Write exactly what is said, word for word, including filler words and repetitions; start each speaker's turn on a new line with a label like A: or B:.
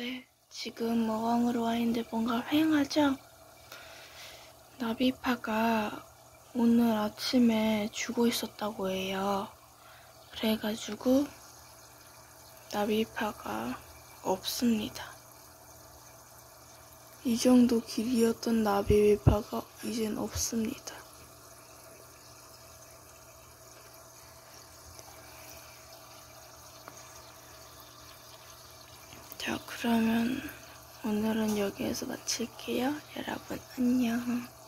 A: 네, 지금 어항으로 와 있는데 뭔가 휑하죠? 나비파가 오늘 아침에 죽어 있었다고 해요. 그래가지고 나비파가 없습니다. 이 정도 길이였던 나비파가 이젠 없습니다. 자, 그러면 오늘은 여기에서 마칠게요. 여러분 안녕.